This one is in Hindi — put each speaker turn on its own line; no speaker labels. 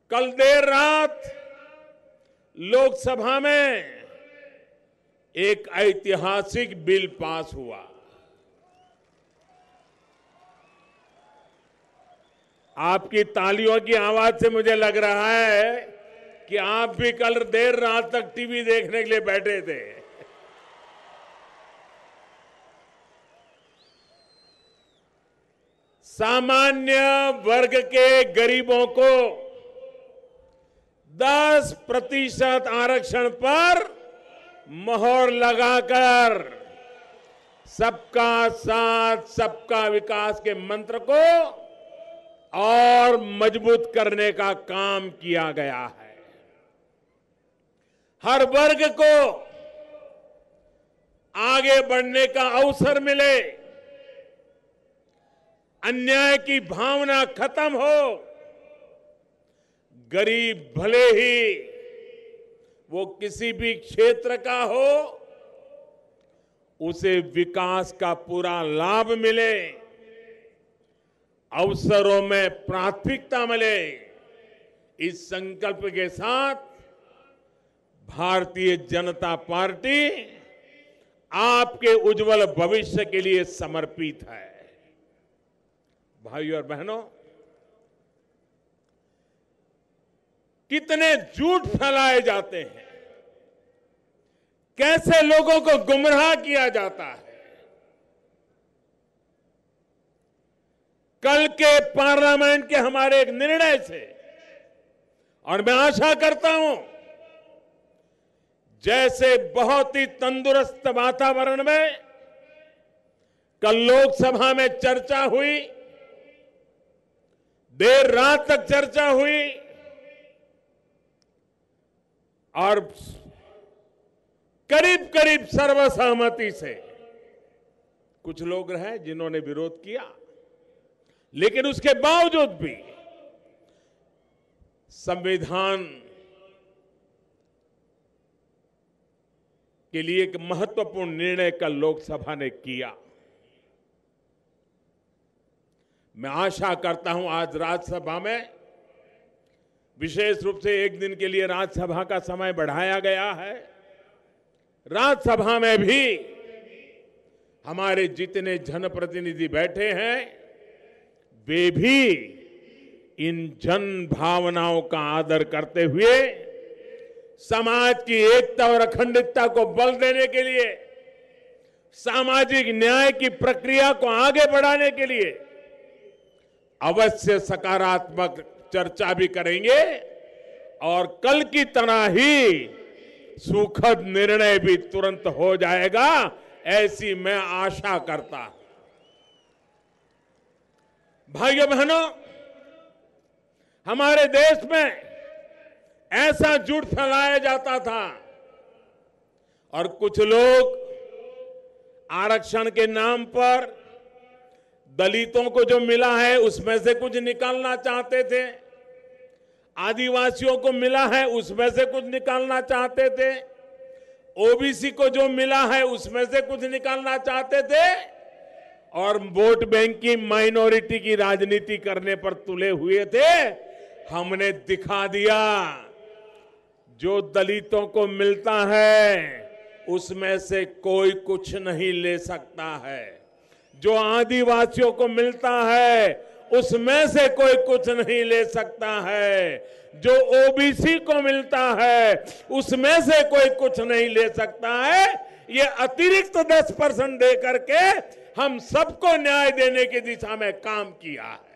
कल देर रात लोकसभा में एक ऐतिहासिक बिल पास हुआ। आपकी तालियों की आवाज से मुझे लग रहा है कि आप भी कल देर रात तक टीवी देखने के लिए बैठे थे। सामान्य वर्ग के गरीबों को 10% आरक्षण पर मोहर लगाकर सबका साथ सबका विकास के मंत्र को और मजबूत करने का काम किया गया है। हर वर्ग को आगे बढ़ने का अवसर मिले, अन्याय की भावना खत्म हो, गरीब भले ही वो किसी भी क्षेत्र का हो, उसे विकास का पूरा लाभ मिले, अवसरों में प्राथमिकता मिले। इस संकल्प के साथ भारतीय जनता पार्टी आपके उज्जवल भविष्य के लिए समर्पित है। भाइयों और बहनों, कितने झूठ फैलाए जाते हैं, कैसे लोगों को गुमराह किया जाता है। कल के पार्लियामेंट के हमारे एक निर्णय से, और मैं आशा करता हूं जैसे बहुत ही तंदुरुस्त वातावरण में कल लोकसभा में चर्चा हुई, देर रात तक चर्चा हुई और करीब करीब सर्वसहमति से, कुछ लोग रहे जिन्होंने विरोध किया, लेकिन उसके बावजूद भी संविधान के लिए एक महत्वपूर्ण निर्णय कल लोकसभा ने किया। मैं आशा करता हूं आज राज्यसभा में, विशेष रूप से एक दिन के लिए राज्यसभा का समय बढ़ाया गया है, राज्यसभा में भी हमारे जितने जनप्रतिनिधि बैठे हैं वे भी इन जन भावनाओं का आदर करते हुए समाज की एकता और अखंडता को बल देने के लिए, सामाजिक न्याय की प्रक्रिया को आगे बढ़ाने के लिए अवश्य सकारात्मक चर्चा भी करेंगे और कल की तरह ही सुखद निर्णय भी तुरंत हो जाएगा, ऐसी मैं आशा करता हूं। भाइयों बहनों, हमारे देश में ऐसा झूठ फैलाया जाता था और कुछ लोग आरक्षण के नाम पर दलितों को जो मिला है उसमें से कुछ निकालना चाहते थे, आदिवासियों को मिला है उसमें से कुछ निकालना चाहते थे, ओबीसी को जो मिला है उसमें से कुछ निकालना चाहते थे और वोट बैंक की माइनॉरिटी की राजनीति करने पर तुले हुए थे। हमने दिखा दिया, जो दलितों को मिलता है उसमें से कोई कुछ नहीं ले सकता है, जो आदिवासियों को मिलता है उसमें से कोई कुछ नहीं ले सकता है, जो ओबीसी को मिलता है उसमें से कोई कुछ नहीं ले सकता है। ये अतिरिक्त 10% दे करके हम सबको न्याय देने की दिशा में काम किया है।